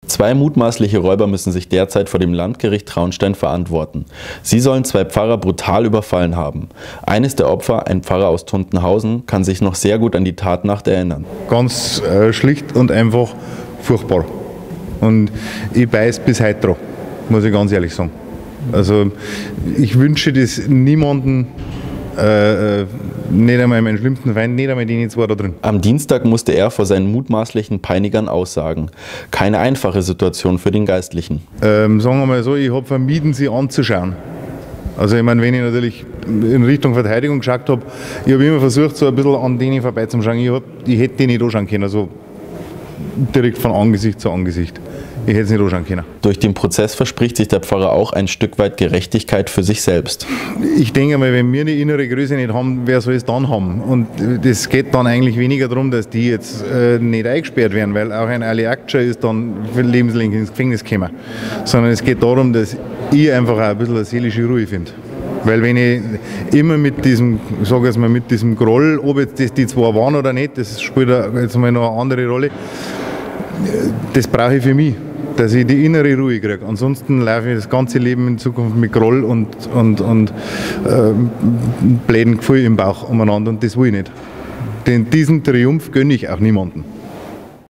2 mutmaßliche Räuber müssen sich derzeit vor dem Landgericht Traunstein verantworten. Sie sollen 2 Pfarrer brutal überfallen haben. Eines der Opfer, ein Pfarrer aus Tuntenhausen, kann sich noch sehr gut an die Tatnacht erinnern. Ganz schlicht und einfach furchtbar. Und ich beiß bis heute dran, muss ich ganz ehrlich sagen. Also ich wünsche das niemandem, nicht einmal meinen schlimmsten Feind, nicht einmal die 2 da drin. Am Dienstag musste er vor seinen mutmaßlichen Peinigern aussagen. Keine einfache Situation für den Geistlichen. Sagen wir mal so, ich habe vermieden, sie anzuschauen. Also ich meine, wenn ich natürlich in Richtung Verteidigung geschaut habe, ich habe immer versucht, so ein bisschen an denen vorbeizuschauen. Ich hätte die nicht anschauen können, also direkt von Angesicht zu Angesicht. Ich hätte es nicht anschauen können. Durch den Prozess verspricht sich der Pfarrer auch ein Stück weit Gerechtigkeit für sich selbst. Ich denke mal, wenn wir die innere Größe nicht haben, wer soll es dann haben? Und das geht dann eigentlich weniger darum, dass die jetzt nicht eingesperrt werden, weil auch ein Ali Akça ist dann für lebenslänglich ins Gefängnis gekommen. Sondern es geht darum, dass ich einfach auch ein bisschen eine seelische Ruhe finde. Weil wenn ich immer mit diesem, ich sage jetzt mal, mit diesem Groll, ob jetzt das die 2 waren oder nicht, das spielt jetzt mal noch eine andere Rolle, das brauche ich für mich, dass ich die innere Ruhe kriege. Ansonsten laufe ich das ganze Leben in Zukunft mit Groll und bläden Gefühl im Bauch umeinander und das will ich nicht. Denn diesen Triumph gönne ich auch niemandem.